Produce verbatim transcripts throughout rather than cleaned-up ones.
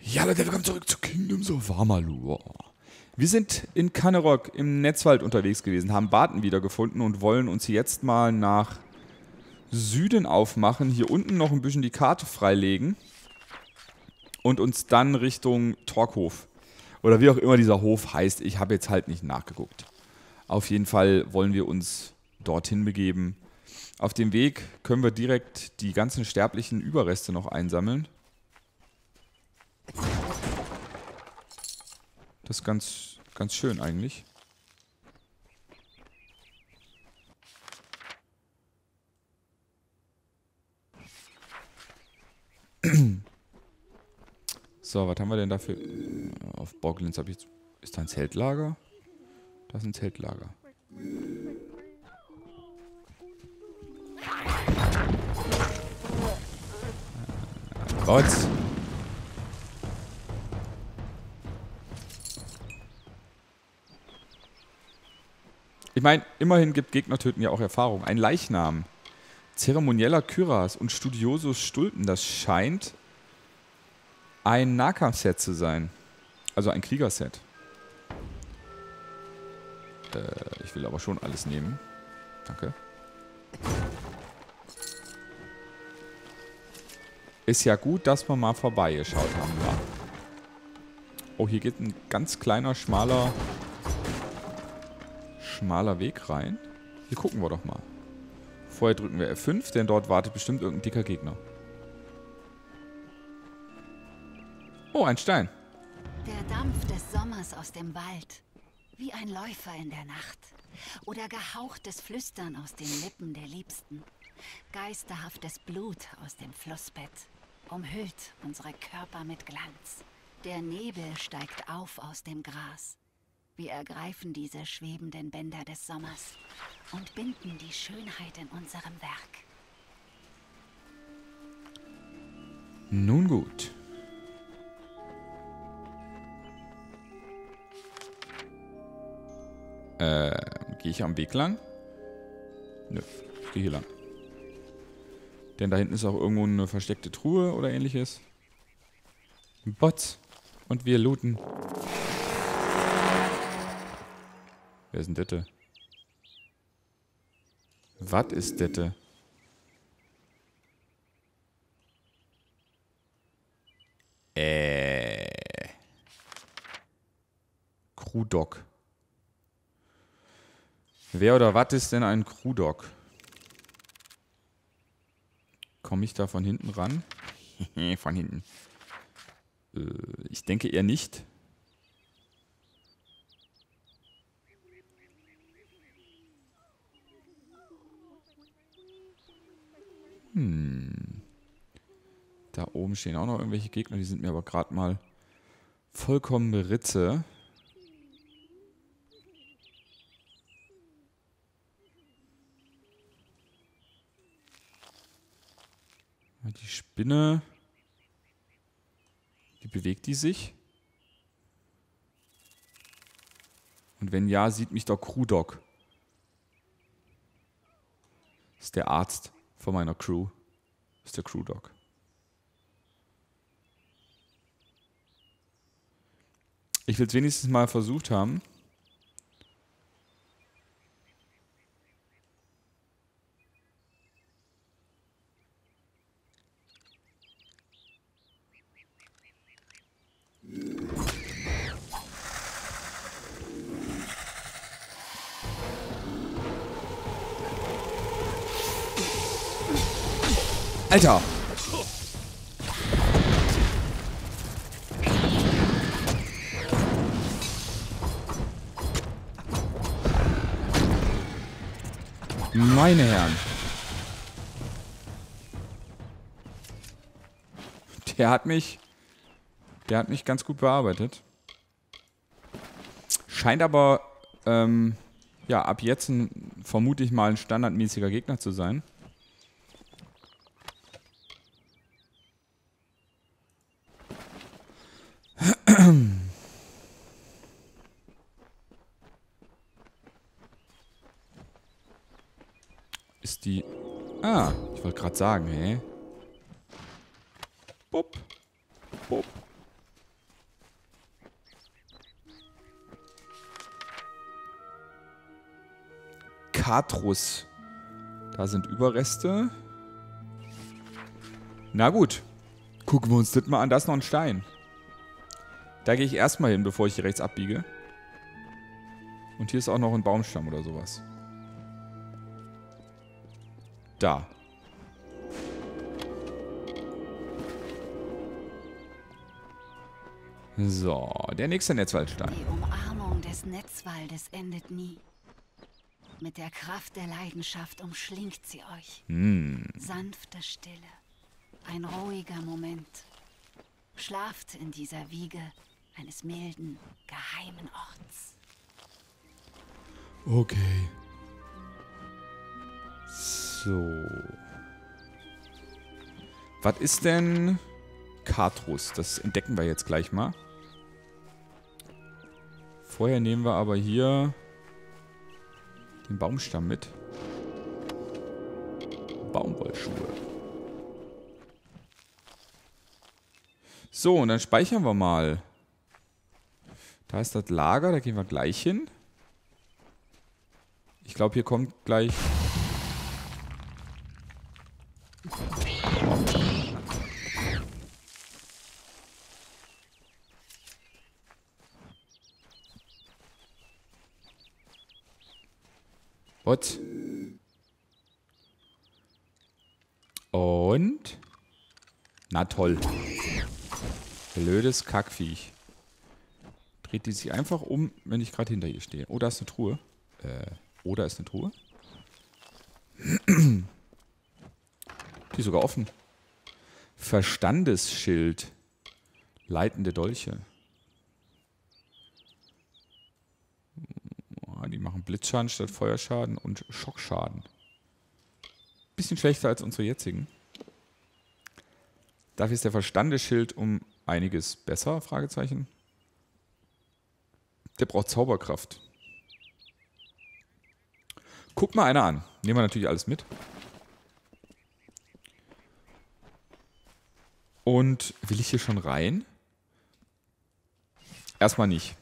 Ja, Leute, willkommen zurück zu Kingdoms of Amalur. Wir sind in Kanerok im Netzwald unterwegs gewesen, haben Barten wiedergefunden und wollen uns jetzt mal nach Süden aufmachen, hier unten noch ein bisschen die Karte freilegen und uns dann Richtung Torkhof, oder wie auch immer dieser Hof heißt, ich habe jetzt halt nicht nachgeguckt. Auf jeden Fall wollen wir uns dorthin begeben. Auf dem Weg können wir direkt die ganzen sterblichen Überreste noch einsammeln. Das ist ganz, ganz schön eigentlich. So, was haben wir denn dafür? Auf Boglins habe ich jetzt... Ist da ein Zeltlager? Da ist ein Zeltlager. Gott! Ich meine, immerhin gibt Gegnertöten ja auch Erfahrung. Ein Leichnam. Zeremonieller Kyras und Studiosus Stulpen. Das scheint ein Nahkampfset zu sein. Also ein Kriegerset. Äh, ich will aber schon alles nehmen. Danke. Ist ja gut, dass wir mal vorbeigeschaut haben. Ja. Oh, hier geht ein ganz kleiner, schmaler... schmaler Weg rein. Hier gucken wir doch mal. Vorher drücken wir F fünf, denn dort wartet bestimmt irgendein dicker Gegner. Oh, ein Stein. Der Dampf des Sommers aus dem Wald. Wie ein Läufer in der Nacht. Oder gehauchtes Flüstern aus den Lippen der Liebsten. Geisterhaftes Blut aus dem Flussbett. Umhüllt unsere Körper mit Glanz. Der Nebel steigt auf aus dem Gras. Wir ergreifen diese schwebenden Bänder des Sommers und binden die Schönheit in unserem Werk. Nun gut. Äh, gehe ich am Weg lang? Nö, ich gehe hier lang. Denn da hinten ist auch irgendwo eine versteckte Truhe oder ähnliches. Bots. Und wir looten. Wer ist denn Dette? Was ist Dette? Äh. Crewdog. Wer oder was ist denn ein Crewdog? Komme ich da von hinten ran? Von hinten. Äh, ich denke eher nicht. Hm. Da oben stehen auch noch irgendwelche Gegner, die sind mir aber gerade mal vollkommen Ritze. Die Spinne. Wie bewegt die sich? Und wenn ja, sieht mich doch Crewdog. Das ist der Arzt von meiner Crew. Das ist der Crewdog. Ich will es wenigstens mal versucht haben. Alter! Meine Herren. Der hat mich... Der hat mich ganz gut bearbeitet. Scheint aber, ähm, ja, ab jetzt ein, vermute ich mal ein standardmäßiger Gegner zu sein. Ist die... Ah, ich wollte gerade sagen, hä? Bupp. Bupp. Katrus. Da sind Überreste. Na gut. Gucken wir uns das mal an. Da ist noch ein Stein. Da gehe ich erstmal hin, bevor ich hier rechts abbiege. Und hier ist auch noch ein Baumstamm oder sowas. Da. So, der nächste Netzwaldstein. Die Umarmung des Netzwaldes endet nie. Mit der Kraft der Leidenschaft umschlingt sie euch. Hm. Sanfte Stille. Ein ruhiger Moment. Schlaft in dieser Wiege eines milden, geheimen Orts. Okay. So. Was ist denn Katrus? Das entdecken wir jetzt gleich mal. Vorher nehmen wir aber hier den Baumstamm mit. Baumwollschuhe. So, und dann speichern wir mal. Da ist das Lager, da gehen wir gleich hin. Ich glaube, hier kommt gleich... What? Und? Na toll. Blödes Kackviech. Dreht die sich einfach um, wenn ich gerade hinter ihr stehe. Oh, da ist eine Truhe. Äh, oh, da ist eine Truhe. Die ist sogar offen. Verstandesschild. Leitende Dolche. Die machen Blitzschaden statt Feuerschaden und Schockschaden. Bisschen schlechter als unsere jetzigen. Dafür ist der Verstandesschild um einiges besser, Fragezeichen. Der braucht Zauberkraft. Guck mal einer an. Nehmen wir natürlich alles mit. Und will ich hier schon rein? Erstmal nicht.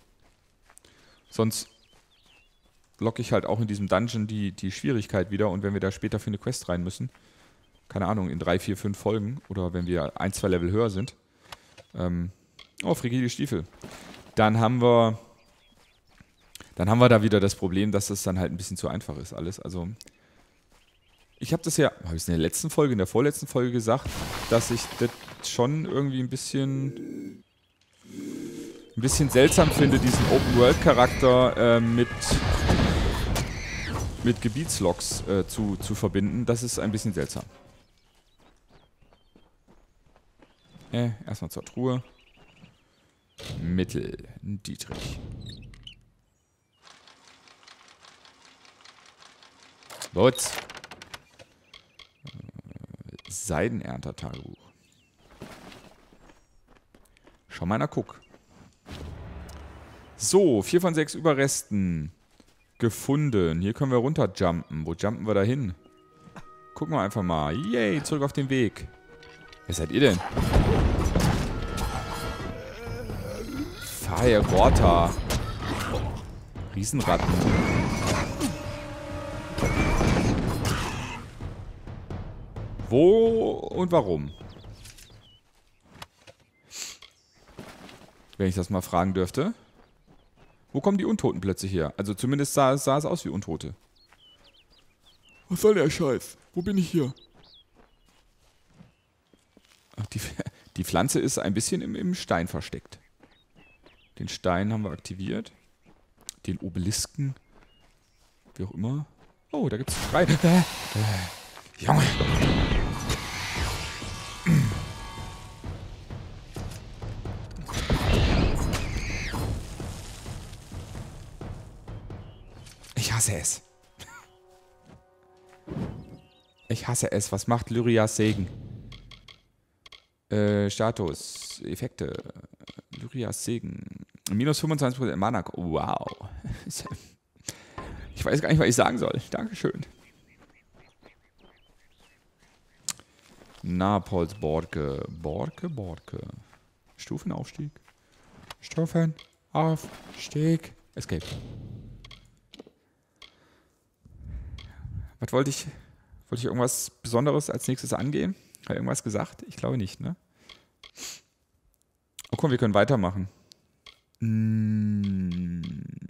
Sonst locke ich halt auch in diesem Dungeon die, die Schwierigkeit wieder. Und wenn wir da später für eine Quest rein müssen, keine Ahnung, in drei, vier, fünf Folgen oder wenn wir ein, zwei Level höher sind. Ähm, oh, frigide Stiefel. Dann haben wir dann haben wir da wieder das Problem, dass das dann halt ein bisschen zu einfach ist alles. Also ich habe das ja, habe ich es in der letzten Folge, in der vorletzten Folge gesagt, dass ich das schon irgendwie ein bisschen ein bisschen seltsam finde, diesen Open-World-Charakter äh, mit mit Gebietslogs äh, zu, zu verbinden. Das ist ein bisschen seltsam. Äh, erstmal zur Truhe. Mittel, Dietrich. Butz. Äh, Seidenernter-Tagebuch. Schau mal, na guck. So, vier von sechs Überresten gefunden. Hier können wir runterjumpen. Wo jumpen wir da hin? Gucken wir einfach mal. Yay, zurück auf den Weg. Wer seid ihr denn? Fire Gorta. Riesenratten. Wo und warum? Wenn ich das mal fragen dürfte. Wo kommen die Untoten plötzlich her? Also zumindest sah, sah es aus wie Untote. Was soll der Scheiß? Wo bin ich hier? Ach, die, die Pflanze ist ein bisschen im, im Stein versteckt. Den Stein haben wir aktiviert. Den Obelisken. Wie auch immer. Oh, da gibt es drei. Äh, äh, Junge. Ich hasse es. Ich hasse es. Was macht Lyrias Segen? Äh, Status. Effekte. Lyrias Segen. Minus fünfundzwanzig Prozent Mana. Wow. Ich weiß gar nicht, was ich sagen soll. Dankeschön. Napols Borke. Borke, Borke. Stufenaufstieg. Stufenaufstieg. Escape. Was wollte ich? Wollte ich irgendwas Besonderes als nächstes angehen? Hat er irgendwas gesagt? Ich glaube nicht, ne? Oh komm, wir können weitermachen. Mm.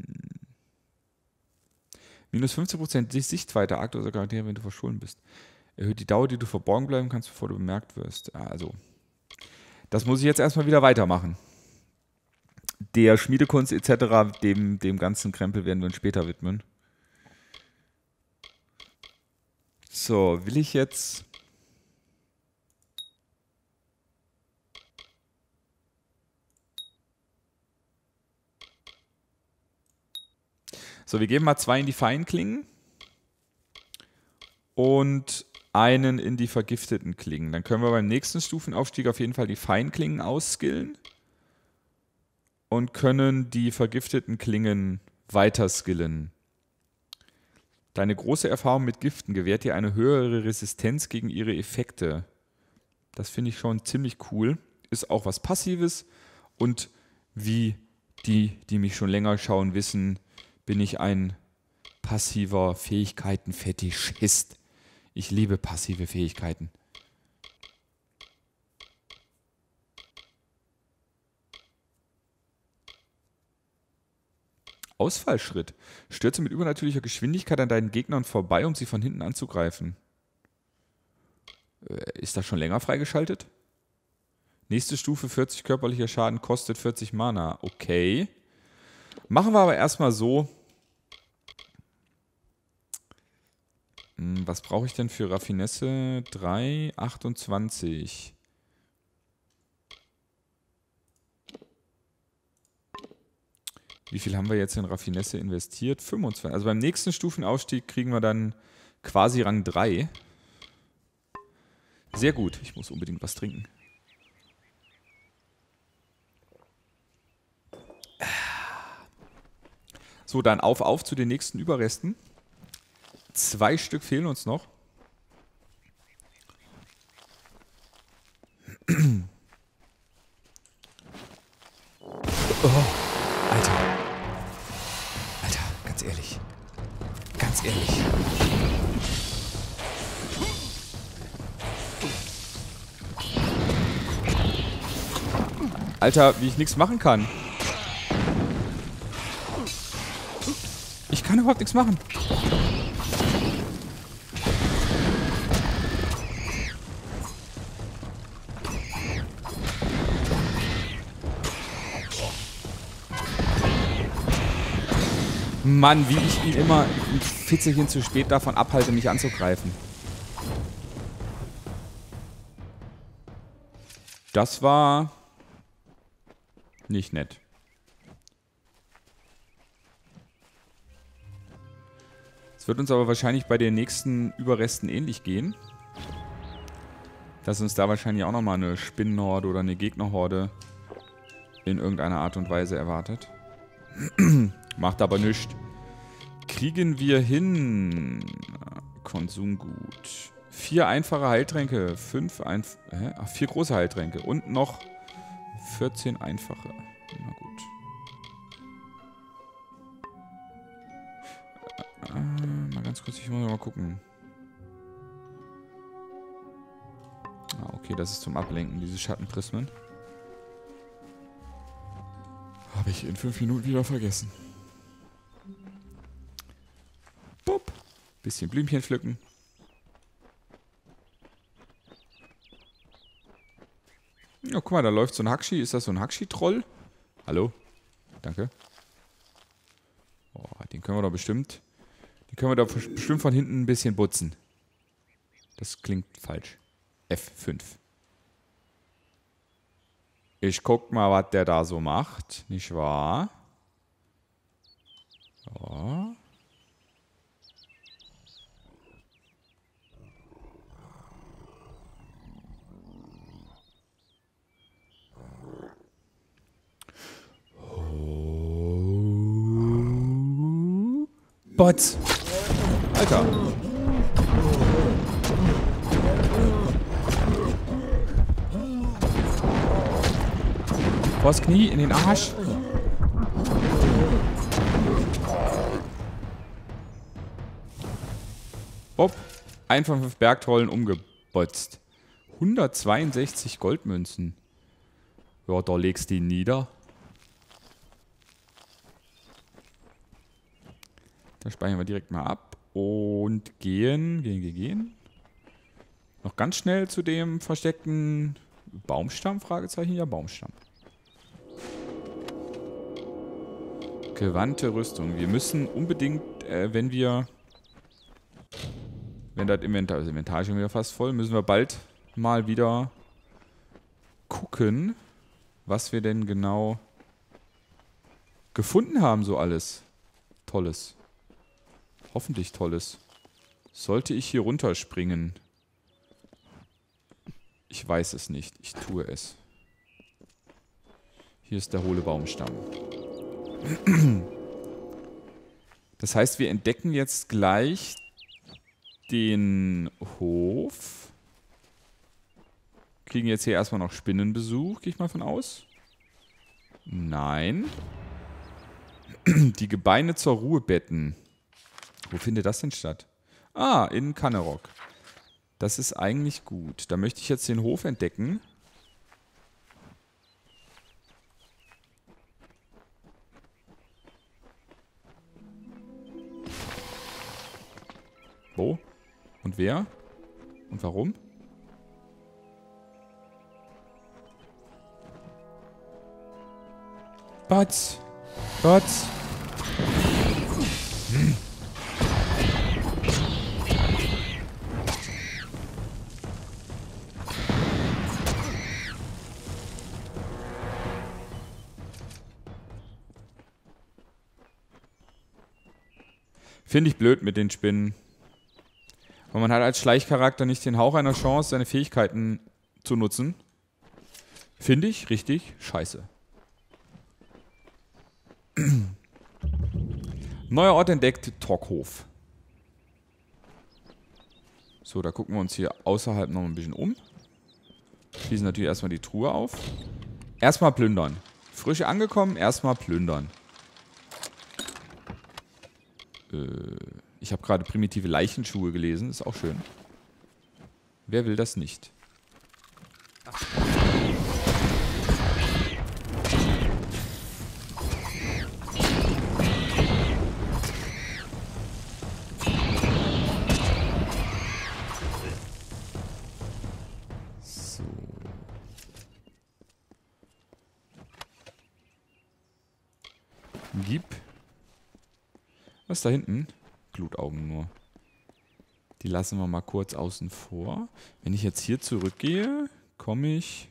Minus fünfzehn Prozent Sichtweite aktueller Charaktere, wenn du verschollen bist. Erhöht die Dauer, die du verborgen bleiben kannst, bevor du bemerkt wirst. Also, das muss ich jetzt erstmal wieder weitermachen. Der Schmiedekunst et cetera, dem, dem ganzen Krempel werden wir uns später widmen. So, will ich jetzt... So, wir geben mal zwei in die Feinklingen und einen in die vergifteten Klingen. Dann können wir beim nächsten Stufenaufstieg auf jeden Fall die Feinklingen ausskillen und können die vergifteten Klingen weiter skillen. Deine große Erfahrung mit Giften gewährt dir eine höhere Resistenz gegen ihre Effekte. Das finde ich schon ziemlich cool. Ist auch was Passives und wie die, die mich schon länger schauen, wissen, bin ich ein passiver Fähigkeiten-Fetischist. Ich liebe passive Fähigkeiten. Ausfallschritt. Stürze mit übernatürlicher Geschwindigkeit an deinen Gegnern vorbei, um sie von hinten anzugreifen. Äh, ist das schon länger freigeschaltet? Nächste Stufe, vierzig körperlicher Schaden, kostet vierzig Mana. Okay. Machen wir aber erstmal so. Hm, was brauche ich denn für Raffinesse? drei, achtundzwanzig. Wie viel haben wir jetzt in Raffinesse investiert? fünfundzwanzig. Also beim nächsten Stufenaufstieg kriegen wir dann quasi Rang drei. Sehr gut. Ich muss unbedingt was trinken. So, dann auf, auf zu den nächsten Überresten. Zwei Stück fehlen uns noch. Oh, Alter. Alter, ganz ehrlich. Ganz ehrlich. Alter, wie ich nichts machen kann. Ich kann überhaupt nichts machen. Mann, wie ich ihn immer ein Fitzelchen zu spät davon abhalte, mich anzugreifen. Das war nicht nett. Es wird uns aber wahrscheinlich bei den nächsten Überresten ähnlich gehen. Dass uns da wahrscheinlich auch nochmal eine Spinnenhorde oder eine Gegnerhorde in irgendeiner Art und Weise erwartet. Macht aber nichts. Kriegen wir hin. Konsumgut. Vier einfache Heiltränke. Fünf einf Hä? Ach, vier große Heiltränke. Und noch vierzehn einfache. Na gut. Äh, mal ganz kurz, ich muss mal gucken. Ah, okay, das ist zum Ablenken, diese Schattenprismen. Habe ich in fünf Minuten wieder vergessen. Bup. Bisschen Blümchen pflücken. Ja, guck mal, da läuft so ein Hackschi. Ist das so ein Hackschi-Troll? Hallo? Danke. Oh, den können wir doch bestimmt... Den können wir doch bestimmt von hinten ein bisschen putzen. Das klingt falsch. F fünf. Ich guck mal, was der da so macht. Nicht wahr? Ja. Oh. Bots. Alter. Vors Knie, in den Arsch. Bob. Ein von fünf Bergtrollen umgebotzt. hundertzweiundsechzig Goldmünzen. Ja, da legst du ihn nieder. Da speichern wir direkt mal ab. Und gehen, gehen, gehen, gehen. Noch ganz schnell zu dem versteckten Baumstamm, Fragezeichen, ja, Baumstamm. Gewandte Rüstung. Wir müssen unbedingt, äh, wenn wir, wenn das Inventar, das Inventar ist schon wieder fast voll, müssen wir bald mal wieder gucken, was wir denn genau gefunden haben, so alles Tolles. Hoffentlich Tolles. Sollte ich hier runterspringen? Ich weiß es nicht. Ich tue es. Hier ist der hohle Baumstamm. Das heißt, wir entdecken jetzt gleich den Hof. Kriegen jetzt hier erstmal noch Spinnenbesuch, gehe ich mal von aus. Nein. Die Gebeine zur Ruhebetten. Wo findet das denn statt? Ah, in Kanerok. Das ist eigentlich gut. Da möchte ich jetzt den Hof entdecken. Wo? Und wer? Und warum? Batz! Batz! Hm. Finde ich blöd mit den Spinnen. Weil man hat als Schleichcharakter nicht den Hauch einer Chance, seine Fähigkeiten zu nutzen. Finde ich richtig scheiße. Neuer Ort entdeckt, Torkhof. So, da gucken wir uns hier außerhalb noch ein bisschen um. Schließen natürlich erstmal die Truhe auf. Erstmal plündern. Frisch angekommen, erstmal plündern. Ich habe gerade primitive Leichenschuhe gelesen, ist auch schön. Wer will das nicht? So. Gib. Was ist da hinten? Glutaugen nur. Die lassen wir mal kurz außen vor. Wenn ich jetzt hier zurückgehe, komme ich...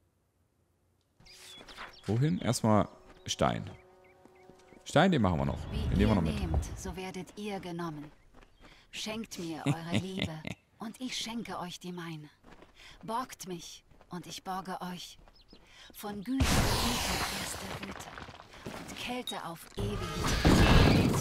Wohin? Erstmal Stein. Stein, den machen wir noch. Den nehmen wir noch mit. Nehmt, so werdet ihr genommen. Schenkt mir eure Liebe und ich schenke euch die meine. Borgt mich und ich borge euch. Von Güte Güte erster Güte und Kälte auf ewig.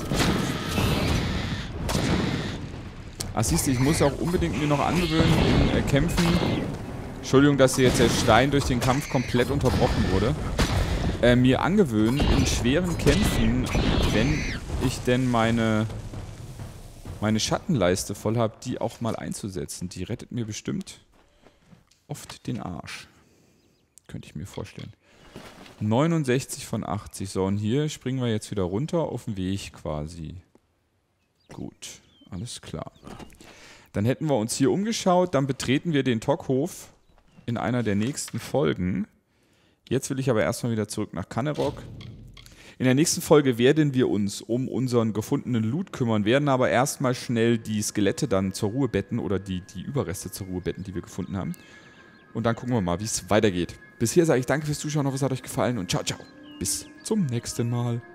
Ach, siehst du, ich muss auch unbedingt mir noch angewöhnen in äh, Kämpfen. Entschuldigung, dass hier jetzt der Stein durch den Kampf komplett unterbrochen wurde. Äh, mir angewöhnen in schweren Kämpfen, wenn ich denn meine, meine Schattenleiste voll habe, die auch mal einzusetzen. Die rettet mir bestimmt oft den Arsch. Könnte ich mir vorstellen. neunundsechzig von achtzig. So, und hier springen wir jetzt wieder runter auf den Weg quasi. Gut. Alles klar. Dann hätten wir uns hier umgeschaut, dann betreten wir den Torkhof in einer der nächsten Folgen. Jetzt will ich aber erstmal wieder zurück nach Kanerok. In der nächsten Folge werden wir uns um unseren gefundenen Loot kümmern, werden aber erstmal schnell die Skelette dann zur Ruhe betten oder die, die Überreste zur Ruhe betten, die wir gefunden haben. Und dann gucken wir mal, wie es weitergeht. Bis hier sage ich danke fürs Zuschauen, hoffe es hat euch gefallen und ciao, ciao. Bis zum nächsten Mal.